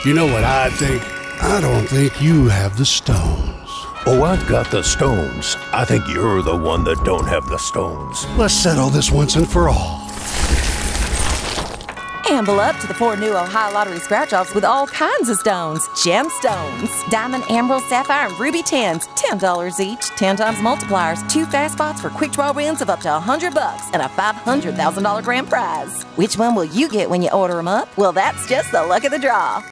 You know what I think? I don't think you have the stones. Oh, I've got the stones. I think you're the one that don't have the stones. Let's settle this once and for all. Amble up to the 4 new Ohio Lottery scratch-offs with all kinds of stones. Gemstones. Diamond, Emerald, Sapphire, and Ruby 10s. $10 each. 10 times multipliers. 2 fast spots for quick draw wins of up to $100 and a $500,000 grand prize. Which one will you get when you order them up? Well, that's just the luck of the draw.